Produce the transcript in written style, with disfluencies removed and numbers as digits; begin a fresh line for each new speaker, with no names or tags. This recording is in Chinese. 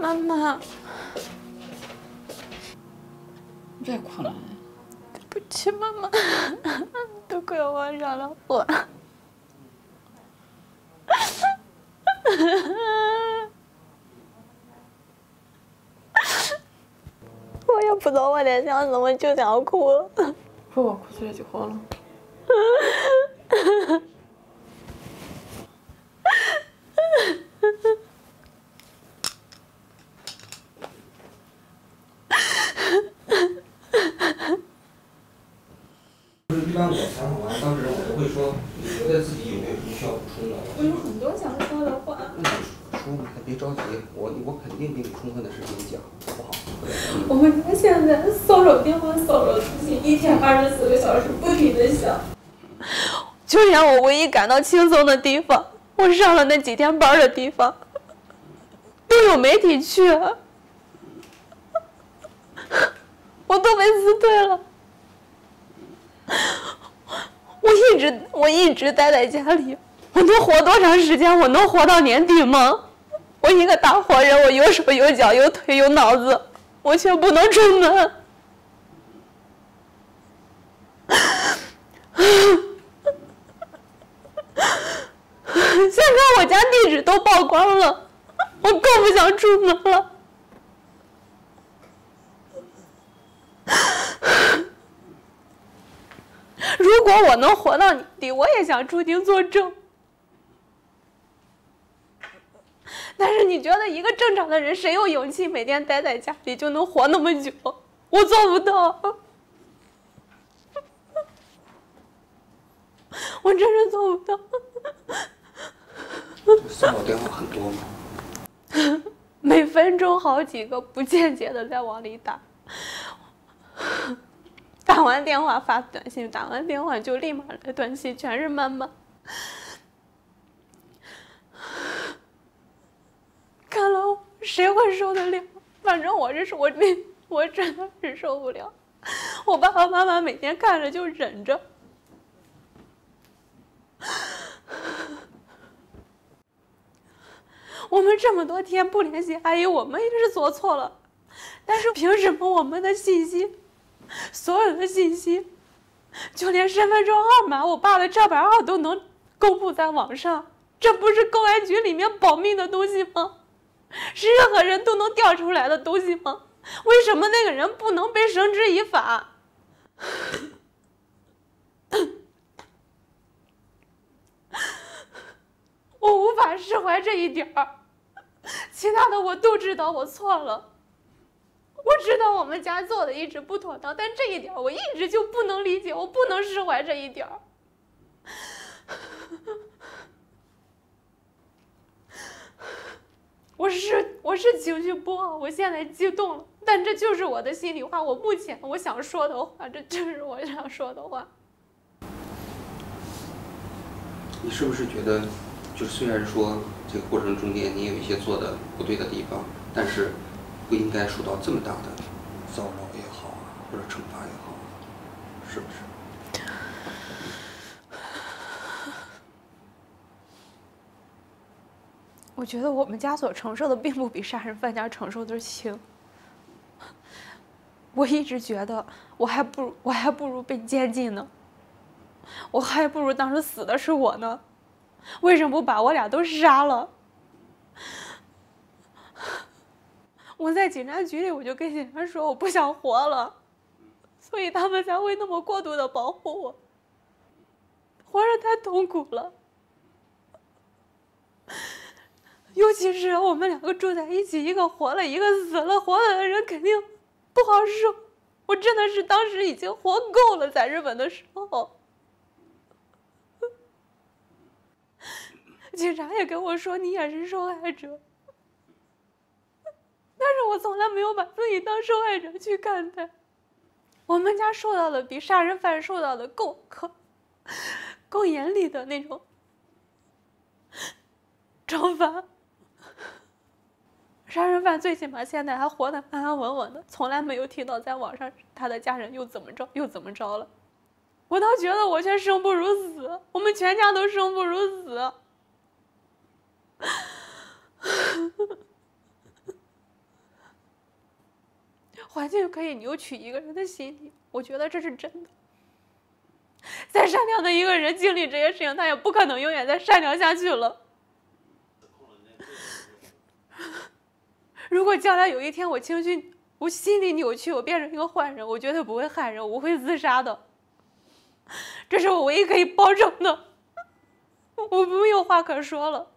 妈妈，
别哭了。
对不起，妈妈，都怪我惹了祸。我也不知道我在想什么，就想哭了。
不，我哭出来就好了。
一般我采访完当事人，我都会说，你觉得自己有没有什么需要补充的？
我有很多想说的话。
那你说嘛，别着急，我肯定给你充分的时间讲，好不好？
我们家现在骚扰电话骚扰咨询一天24个小时不停的响，就连我唯一感到轻松的地方，我上了那几天班的地方，都有媒体去，我都被辞退了。我一直待在家里，我能活多长时间？我能活到年底吗？我一个大活人，我有手有脚有腿有脑子，我却不能出门。现在我家地址都曝光了，我更不想出门了。如果我能活到年底，我也想出庭作证。但是你觉得一个正常的人，谁有勇气每天待在家里就能活那么久？我做不到，我真是做不到。
骚扰电话很多吗？
每分钟好几个，不间接的在往里打。打完电话发短信，打完电话就立马来短信，全是妈妈。看了谁会受得了？反正我真的是受不了。我爸爸妈妈每天看着就忍着。我们这么多天不联系阿姨，我们也是做错了，但是凭什么我们的信息，所有的信息，就连身份证号码、我爸的车牌号都能公布在网上？这不是公安局里面保密的东西吗？是任何人都能调出来的东西吗？为什么那个人不能被绳之以法？我无法释怀这一点儿，其他的我都知道我错了，我知道我们家做的一直不妥当，但这一点我一直就不能理解，我不能释怀这一点儿。我是情绪不好，我现在激动了，但这就是我的心里话，我目前我想说的话，这就是我想说的话。
你是不是觉得，就虽然说这个过程中间你有一些做的不对的地方，但是不应该受到这么大的骚扰也好啊，或者惩罚也好，是不是？
我觉得我们家所承受的并不比杀人犯家承受的轻。我一直觉得我还不如被监禁呢，我还不如当时死的是我呢，为什么不把我俩都杀了？我在警察局里我就跟警察说我不想活了，所以他们才会那么过度的保护我，活着太痛苦了。尤其是我们两个住在一起，一个活了，一个死了，活了的人肯定不好受。我真的是当时已经活够了，在日本的时候。警察也跟我说你也是受害者，但是我从来没有把自己当受害者去看待。我们家受到的比杀人犯受到的更严厉的那种惩罚。杀人犯最起码现在还活得安安稳稳的，从来没有听到在网上他的家人又怎么着了。我倒觉得我却生不如死，我们全家都生不如死。 环境可以扭曲一个人的心理，我觉得这是真的。再善良的一个人经历这些事情，他也不可能永远再善良下去了。如果将来有一天我心理扭曲，我变成一个坏人，我绝对不会害人，我会自杀的。这是我唯一可以保证的，我没有话可说了。